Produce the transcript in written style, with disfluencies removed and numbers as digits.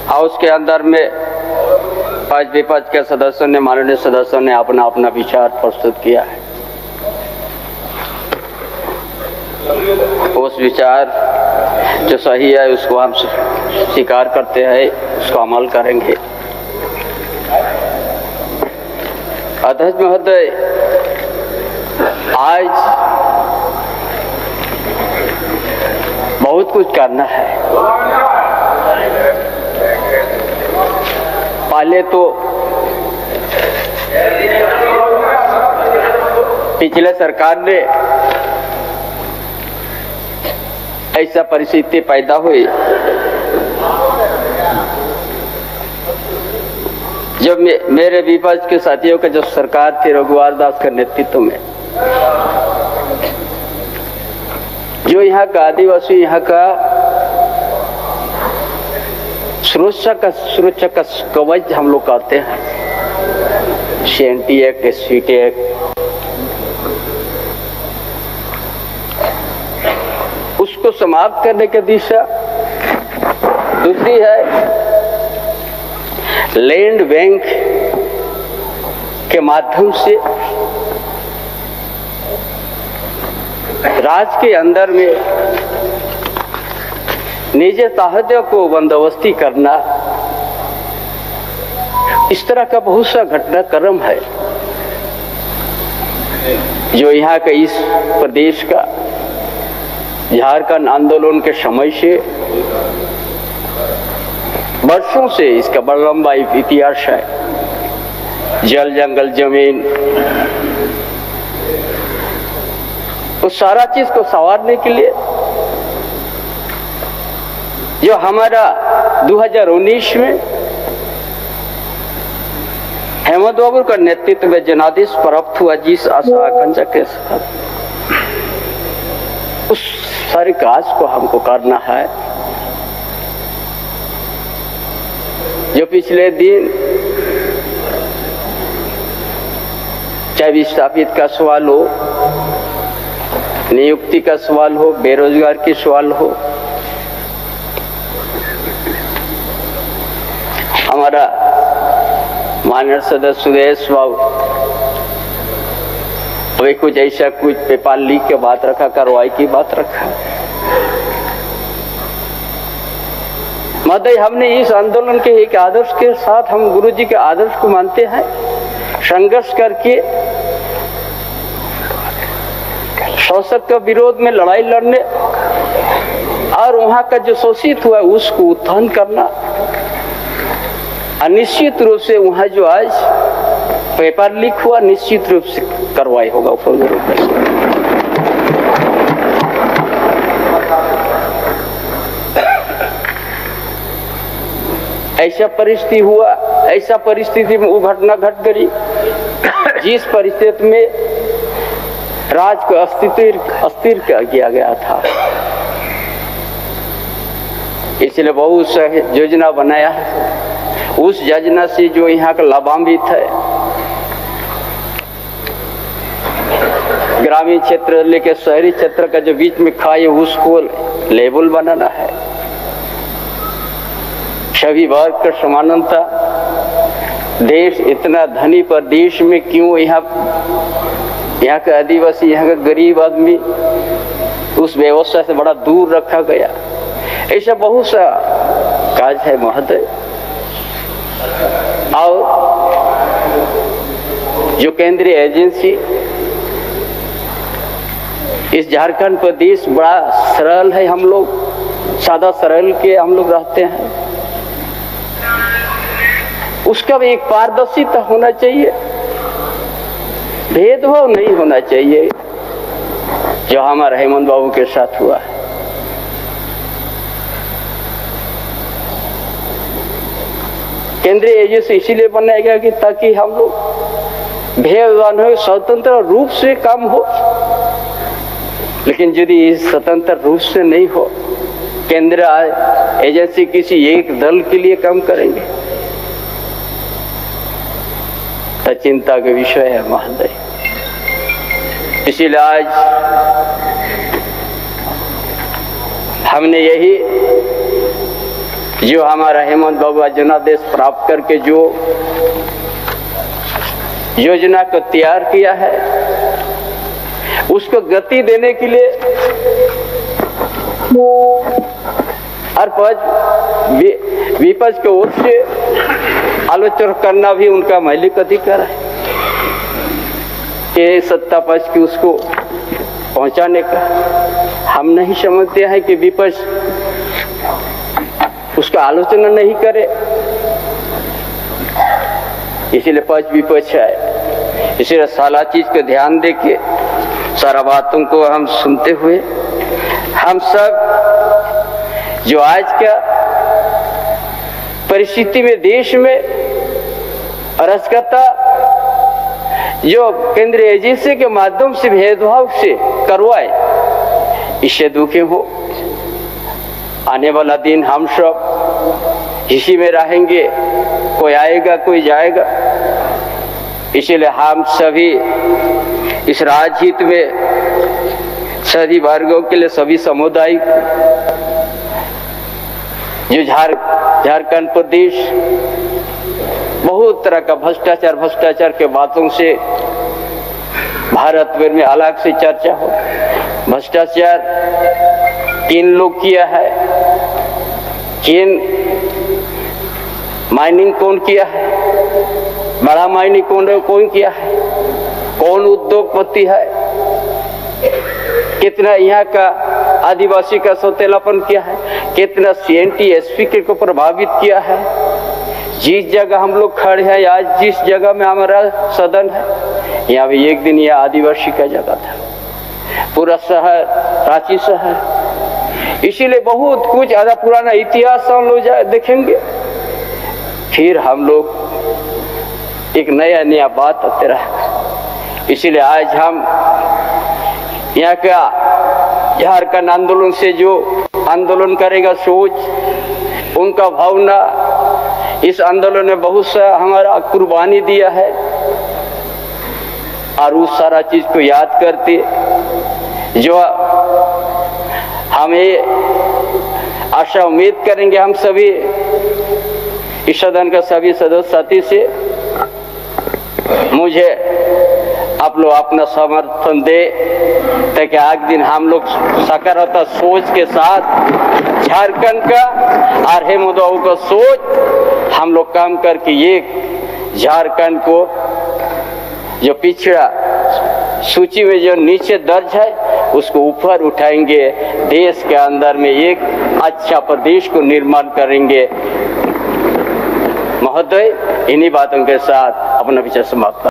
House के अंदर में आज विपक्ष के सदस्यों ने, माननीय सदस्यों ने अपना अपना विचार प्रस्तुत किया है। उस विचार जो सही है उसको हम स्वीकार करते हैं, उसको अमल करेंगे। अध्यक्ष महोदय, आज बहुत कुछ करना है। पहले तो पिछले सरकार ने ऐसा परिस्थिति पैदा हुई जब मेरे विपक्ष के साथियों का जो सरकार थी रघुवर दास के नेतृत्व में, जो यहाँ का आदिवासी, यहाँ का सुरक्षा का कवच हम लोग कहते हैं, CNT एक्ट, SCT एक्ट, उसको समाप्त करने की दिशा। दूसरी है लैंड बैंक के माध्यम से राज्य के अंदर में निजी साहत्य को बंदोबस्ती करना। इस तरह का बहुत सा घटनाक्रम है जो यहाँ के इस प्रदेश का झारखंड आंदोलन के समय से वर्षों से इसका बड़ा लंबा इतिहास है। जल, जंगल, जमीन, उस सारा चीज को संवारने के लिए जो हमारा 2019 में हेमंत बाबू का नेतृत्व में जनादेश प्राप्त हुआ, जिस आशा आकांक्षा के साथ, उस सारे काज को हमको करना है। जो पिछले दिन चाहे विस्थापित का सवाल हो, नियुक्ति का सवाल हो, बेरोजगार की सवाल हो, हमारा माननीय सदस्य सुरेश बाबू अभी कुछ ऐसा कुछ पेपर लीक के बात रखा, कार्रवाई की बात रखा। महोदय, हमने इस आंदोलन के एक आदर्श के साथ, हम गुरुजी के आदर्श को मानते हैं, संघर्ष करके शोषक के विरोध में लड़ाई लड़ने और वहां का जो शोषित हुआ उसको उत्थान करना। निश्चित रूप से वहां जो आज पेपर लीक हुआ, निश्चित रूप से कार्रवाई होगा। ऐसा परिस्थिति हुआ, ऐसा परिस्थिति में वो घटना घट गई जिस परिस्थिति में राज्य को अस्थिर किया गया था। इसलिए बहुत सा योजना बनाया। उस योजना से जो यहाँ का लाभान्वित है, ग्रामीण क्षेत्र लेके शहरी क्षेत्र का जो बीच में खाई, उसको लेवल बनाना है। सभी वर्ग का समानता। देश इतना धनी प्रदेश में क्यों यहाँ का आदिवासी, यहाँ का गरीब आदमी उस व्यवस्था से बड़ा दूर रखा गया। ऐसा बहुत सा काज है महोदय। और जो केंद्रीय एजेंसी, इस झारखंड प्रदेश बड़ा सरल है, हम लोग सादा सरल के हम लोग रहते हैं, उसका भी एक पारदर्शिता होना चाहिए, भेदभाव नहीं होना चाहिए जो हमारा हेमंत बाबू के साथ हुआ है। केंद्रीय एजेंसी इसीलिए बनाया गया कि ताकि हम लोग भेदभाव हो, स्वतंत्र रूप से काम हो। लेकिन यदि स्वतंत्र रूप से नहीं हो, केंद्रीय एजेंसी किसी एक दल के लिए काम करेंगे तो चिंता का विषय है महोदय। इसीलिए आज हमने यही जो हमारा हेमंत बाबू जनादेश प्राप्त करके जो योजना को तैयार किया है, उसको गति देने के लिए और विपक्ष की ओर से आलोचना करना भी उनका मौलिक अधिकार है कि सत्ता पक्ष की उसको पहुंचाने का। हम नहीं समझते हैं कि विपक्ष उसका आलोचना नहीं करे, इसीलिए पक्ष विपक्ष है। इसीलिए सारा चीज को ध्यान देके सारा बातों को हम सुनते हुए हम सब जो आज का परिस्थिति में देश में अराजकता जो केंद्रीय एजेंसी के माध्यम से भेदभाव से करवाए, इससे दुखी हो। आने वाला दिन हम सब इसी में रहेंगे, कोई आएगा कोई जाएगा। इसीलिए हम सभी इस राजहित में सभी वर्गों के लिए, सभी समुदाय जो झारखंड प्रदेश बहुत तरह का भ्रष्टाचार के बातों से भारत भर में अलग से चर्चा हो। भ्रष्टाचार किन लोग किया है, किन माइनिंग कौन किया है, बड़ा माइनिंग कौन किया है, कौन उद्योगपति है, कितना यहाँ का आदिवासी का सौतेलापन किया है, कितना CNT SP को प्रभावित किया है। जिस जगह हम लोग खड़े हैं आज, जिस जगह में हमारा सदन है, यहाँ भी एक दिन यह आदिवासी का जगह था, पूरा शहर रांची शहर। इसीलिए बहुत कुछ आधा पुराना इतिहास हम लोग देखेंगे, फिर हम लोग एक नया बात आते रहे। इसीलिए आज हम यहाँ का झारखंड आंदोलन से जो आंदोलन करेगा सोच, उनका भावना, इस आंदोलन में बहुत सा हमारा कुर्बानी दिया है और उस सारा चीज को याद करते जो हमें आशा उम्मीद करेंगे हम सभी इस सदन का सभी सदस्य साथी से, मुझे आप लोग अपना समर्थन दे ताकि आज दिन हम लोग सकारात्मक सोच के साथ झारखंड का और हेमंत बाबू का सोच हम लोग काम करके ये झारखंड को जो पिछड़ा सूची में जो नीचे दर्ज है उसको ऊपर उठाएंगे, देश के अंदर में एक अच्छा प्रदेश को निर्माण करेंगे। महोदय, इन्हीं बातों के साथ अपना विचार समाप्त।